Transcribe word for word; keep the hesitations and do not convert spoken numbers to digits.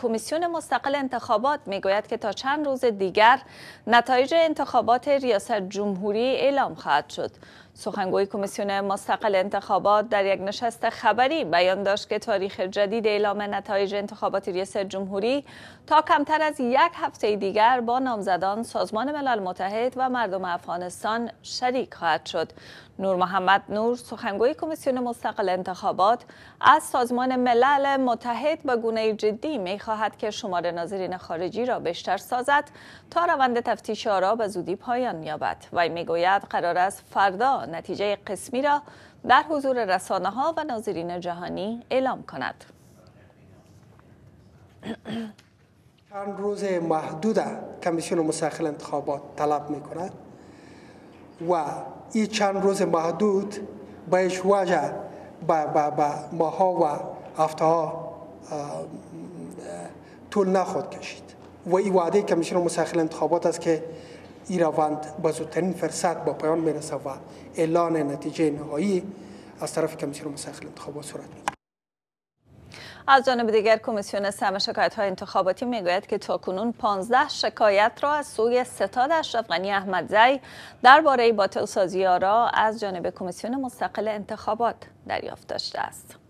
کمیسیون مستقل انتخابات میگوید که تا چند روز دیگر نتایج انتخابات ریاست جمهوری اعلام خواهد شد. سخنگوی کمیسیون مستقل انتخابات در یک نشست خبری بیان داشت که تاریخ جدید اعلام نتایج انتخابات ریاست جمهوری تا کمتر از یک هفته دیگر با نامزدان سازمان ملل متحد و مردم افغانستان شریک خواهد شد. نور محمد نور، سخنگوی کمیسیون مستقل انتخابات، از سازمان ملل متحد به گونه جدی می‌خواهد که شمار ناظرین خارجی را بیشتر سازد تا روند تفتیش آرا به زودی پایان یابد. وی میگوید قرار است فردا نتیجه قسمی را در حضور رسانه‌ها و ناظرین جهانی اعلام کند. چند روز محدود کمیسیون مستقل انتخابات طلب می‌کند و این چند روز محدود به هیچ وجه به ماها و هفته ها طول نخواهد کشید و این وعده کمیسیون مستقل انتخابات است که این روند به زودترین فرصت با پایان میرسه و اعلان نتیجه نهایی از طرف کمیسیون مستقل انتخابات صورت میگیرد. از جانب دیگر کمیسیون سهم شکایت‌های انتخاباتی میگوید که تاکنون پانزده شکایت را از سوی ستاد اشرف غنی احمدزی درباره باطل سازی آرا از جانب کمیسیون مستقل انتخابات دریافت داشته است.